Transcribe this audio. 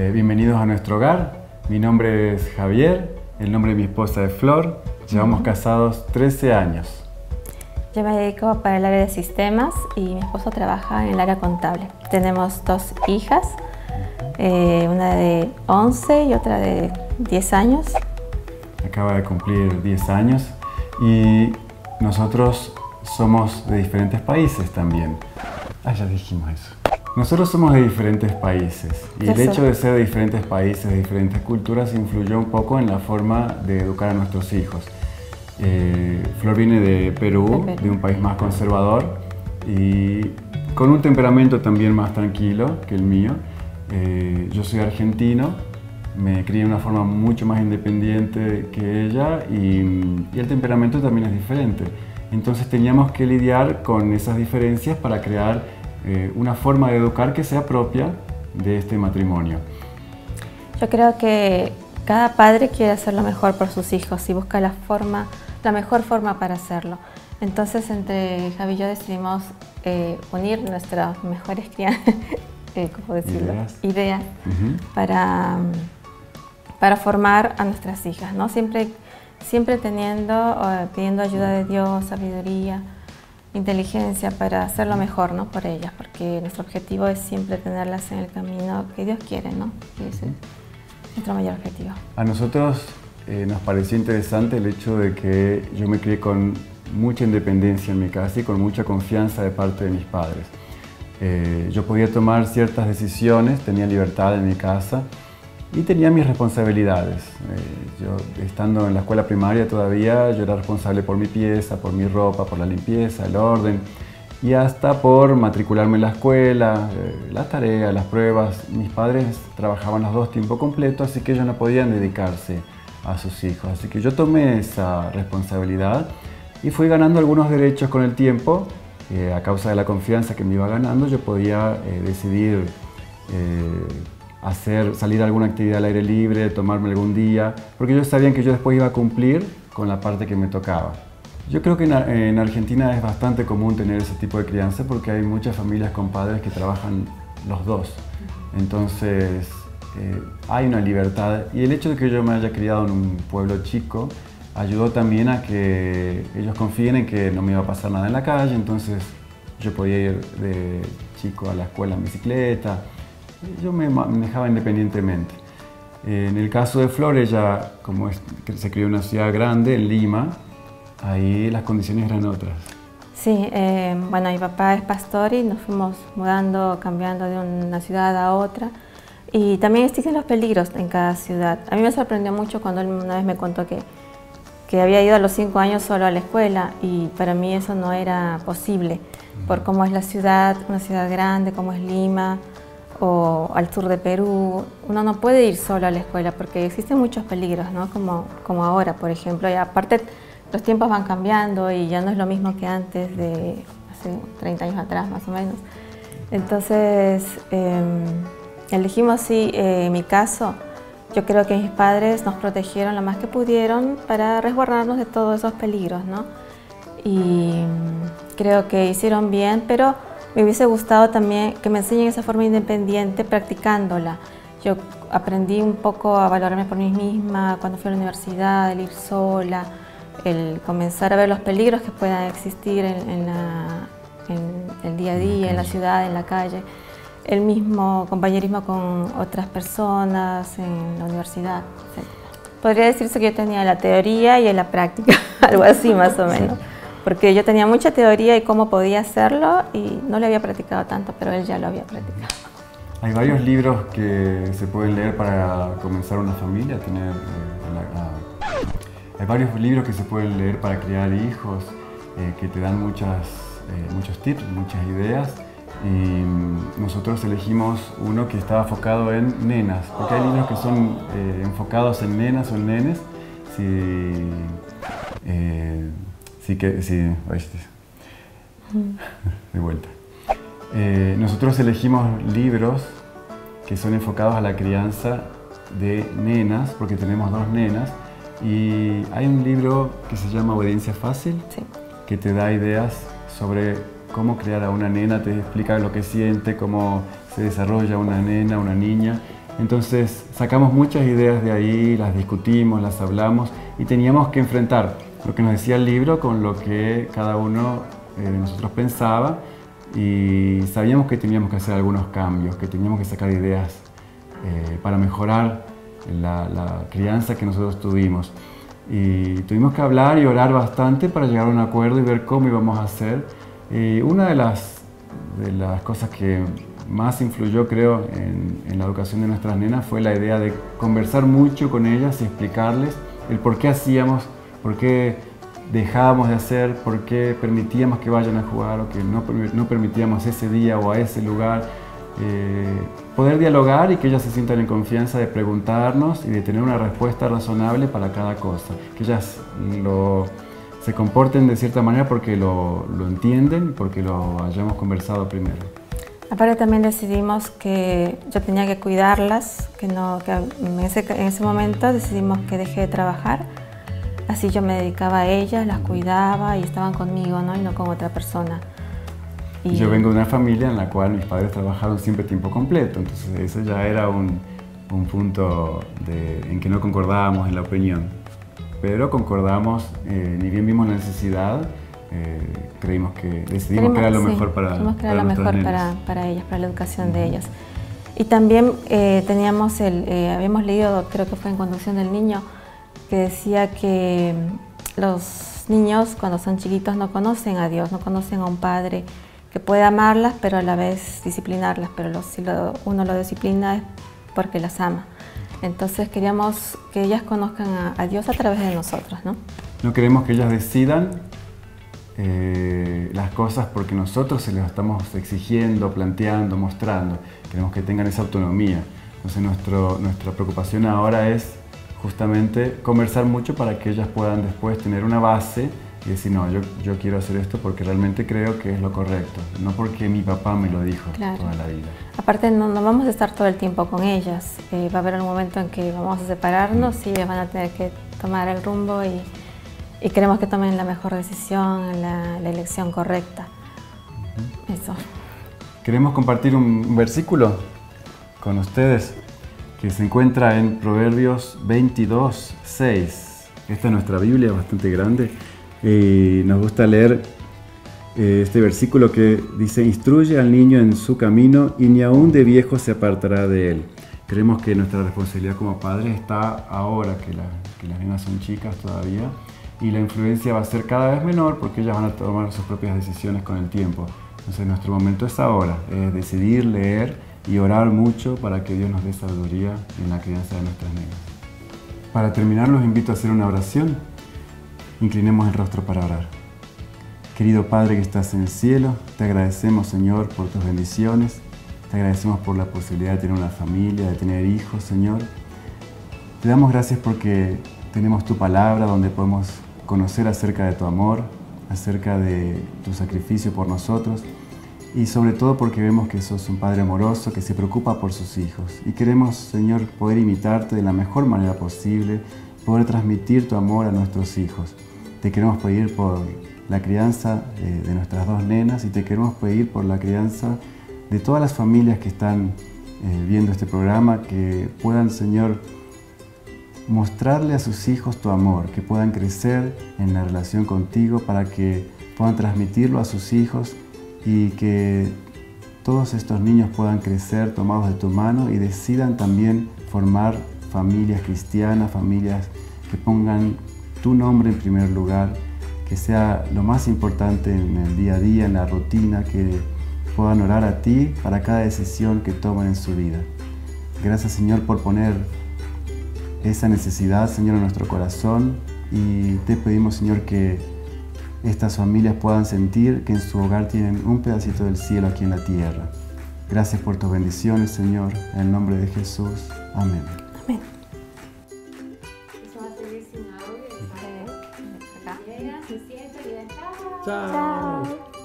Bienvenidos a nuestro hogar. Mi nombre es Javier, el nombre de mi esposa es Flor. Llevamos casados 13 años. Yo me dedico para el área de sistemas y mi esposo trabaja en el área contable. Tenemos dos hijas, una de 11 y otra de 10 años. Acaba de cumplir 10 años y nosotros somos de diferentes países también. Ya dijimos eso. Nosotros somos de diferentes países y el hecho de ser de diferentes países, de diferentes culturas, influyó un poco en la forma de educar a nuestros hijos. Flor viene de Perú, de un país más conservador y con un temperamento también más tranquilo que el mío. Yo soy argentino, me crié de una forma mucho más independiente que ella y el temperamento también es diferente. Entonces teníamos que lidiar con esas diferencias para crear una forma de educar que sea propia de este matrimonio. Yo creo que cada padre quiere hacer lo mejor por sus hijos y busca la mejor forma para hacerlo. Entonces entre Javi y yo decidimos unir nuestras mejores ideas para formar a nuestras hijas, ¿no? Siempre pidiendo ayuda de Dios, sabiduría, inteligencia para hacer lo mejor, ¿no? Por ellas, porque nuestro objetivo es siempre tenerlas en el camino que Dios quiere, ¿no? Y ese es nuestro mayor objetivo. A nosotros nos pareció interesante el hecho de que yo me crié con mucha independencia en mi casa y con mucha confianza de parte de mis padres. Yo podía tomar ciertas decisiones, tenía libertad en mi casa y tenía mis responsabilidades. Yo, estando en la escuela primaria todavía, yo era responsable por mi pieza, por mi ropa, por la limpieza, el orden y hasta por matricularme en la escuela, las tareas, las pruebas. Mis padres trabajaban los dos tiempo completo, así que ellos no podían dedicarse a sus hijos. Así que yo tomé esa responsabilidad y fui ganando algunos derechos con el tiempo. A causa de la confianza que me iba ganando, yo podía decidir salir a alguna actividad al aire libre, tomarme algún día, porque ellos sabían que yo después iba a cumplir con la parte que me tocaba. Yo creo que en Argentina es bastante común tener ese tipo de crianza porque hay muchas familias con padres que trabajan los dos. Entonces hay una libertad y el hecho de que yo me haya criado en un pueblo chico ayudó también a que ellos confíen en que no me iba a pasar nada en la calle, entonces yo podía ir de chico a la escuela en bicicleta. Yo me manejaba independientemente. En el caso de Flor, ella se crió en una ciudad grande, en Lima, ahí las condiciones eran otras. Sí, bueno, mi papá es pastor y nos fuimos mudando, cambiando de una ciudad a otra. Y también existen los peligros en cada ciudad. A mí me sorprendió mucho cuando él una vez me contó que había ido a los 5 años solo a la escuela y para mí eso no era posible por cómo es la ciudad, una ciudad grande como es Lima o al sur de Perú. Uno no puede ir solo a la escuela porque existen muchos peligros, ¿no? Como ahora, por ejemplo. Y aparte, los tiempos van cambiando y ya no es lo mismo que antes, de hace 30 años atrás, más o menos. Entonces, elegimos, sí, en mi caso, yo creo que mis padres nos protegieron lo más que pudieron para resguardarnos de todos esos peligros, ¿no? Y creo que hicieron bien, pero me hubiese gustado también que me enseñen esa forma independiente practicándola. Yo aprendí un poco a valorarme por mí misma cuando fui a la universidad, el ir sola, el comenzar a ver los peligros que puedan existir en el día a día, en la ciudad, en la calle. El mismo compañerismo con otras personas en la universidad, etc. Podría decirse que yo tenía la teoría y la práctica, algo así más o menos. Porque yo tenía mucha teoría y cómo podía hacerlo y no lo había practicado tanto, pero él ya lo había practicado. Hay varios libros que se pueden leer para comenzar una familia. Hay varios libros que se pueden leer para criar hijos, que te dan muchos tips, muchas ideas. Y nosotros elegimos uno que estaba enfocado en nenas, porque hay libros que son enfocados en nenas o en nenes. De vuelta. Nosotros elegimos libros que son enfocados a la crianza de nenas, porque tenemos dos nenas, y hay un libro que se llama Obediencia Fácil, que te da ideas sobre cómo criar a una nena, te explica lo que siente, cómo se desarrolla una nena, una niña, Entonces sacamos muchas ideas de ahí, las discutimos, las hablamos y teníamos que enfrentar lo que nos decía el libro con lo que cada uno de nosotros pensaba, y sabíamos que teníamos que hacer algunos cambios, que teníamos que sacar ideas para mejorar la crianza que nosotros tuvimos. Y tuvimos que hablar y orar bastante para llegar a un acuerdo y ver cómo íbamos a hacer. Una de las cosas que más influyó, creo, en la educación de nuestras nenas fue la idea de conversar mucho con ellas y explicarles el por qué hacíamos, por qué dejábamos de hacer, por qué permitíamos que vayan a jugar o que no permitíamos ese día o a ese lugar. Poder dialogar y que ellas se sientan en confianza de preguntarnos y de tener una respuesta razonable para cada cosa. Que ellas se comporten de cierta manera porque lo entienden, porque lo hayamos conversado primero. Aparte también decidimos que yo tenía que cuidarlas, que en ese momento decidimos que dejé de trabajar. Así yo me dedicaba a ellas, las cuidaba y estaban conmigo, ¿no? Y no con otra persona. Y yo vengo de una familia en la cual mis padres trabajaron siempre tiempo completo, entonces eso ya era un punto en que no concordábamos en la opinión. Pero concordamos, ni bien vimos la necesidad, decidimos que era lo mejor para ellas, para la educación de ellas. Y también habíamos leído, creo que fue en Conducción del Niño, que decía que los niños cuando son chiquitos no conocen a Dios, no conocen a un padre que puede amarlas pero a la vez disciplinarlas, pero si uno lo disciplina es porque las ama. Entonces queríamos que ellas conozcan a Dios a través de nosotros, ¿no? No queremos que ellas decidan las cosas porque nosotros se las estamos exigiendo, planteando, mostrando. Queremos que tengan esa autonomía. Entonces nuestra preocupación ahora es justamente conversar mucho para que ellas puedan después tener una base y decir, no, yo quiero hacer esto porque realmente creo que es lo correcto, no porque mi papá me lo dijo toda la vida. Aparte no vamos a estar todo el tiempo con ellas, va a haber un momento en que vamos a separarnos y ellas van a tener que tomar el rumbo y queremos que tomen la mejor decisión, la elección correcta. Eso. Queremos compartir un versículo con ustedes que se encuentra en Proverbios 22:6. Esta es nuestra Biblia, bastante grande, y nos gusta leer este versículo que dice: instruye al niño en su camino y ni aun de viejo se apartará de él. Creemos que nuestra responsabilidad como padres está ahora, que las nenas son chicas todavía, y la influencia va a ser cada vez menor porque ellas van a tomar sus propias decisiones con el tiempo. Entonces nuestro momento es ahora, es decidir, leer y orar mucho para que Dios nos dé sabiduría en la crianza de nuestras nenas. Para terminar, los invito a hacer una oración. Inclinemos el rostro para orar. Querido Padre que estás en el cielo, te agradecemos, Señor, por tus bendiciones. Te agradecemos por la posibilidad de tener una familia, de tener hijos, Señor. Te damos gracias porque tenemos tu palabra donde podemos conocer acerca de tu amor, acerca de tu sacrificio por nosotros y sobre todo porque vemos que sos un Padre amoroso que se preocupa por sus hijos. Y queremos, Señor, poder imitarte de la mejor manera posible, poder transmitir tu amor a nuestros hijos. Te queremos pedir por la crianza de nuestras dos nenas y te queremos pedir por la crianza de todas las familias que están viendo este programa, que puedan, Señor, mostrarle a sus hijos tu amor, que puedan crecer en la relación contigo para que puedan transmitirlo a sus hijos y que todos estos niños puedan crecer tomados de tu mano y decidan también formar familias cristianas, familias que pongan tu nombre en primer lugar, que sea lo más importante en el día a día, en la rutina, que puedan orar a ti para cada decisión que tomen en su vida. Gracias, Señor, por poner esa necesidad, Señor, en nuestro corazón, y te pedimos, Señor, que estas familias puedan sentir que en su hogar tienen un pedacito del cielo aquí en la tierra. Gracias por tus bendiciones, Señor, en el nombre de Jesús. Amén. Amén. Chao.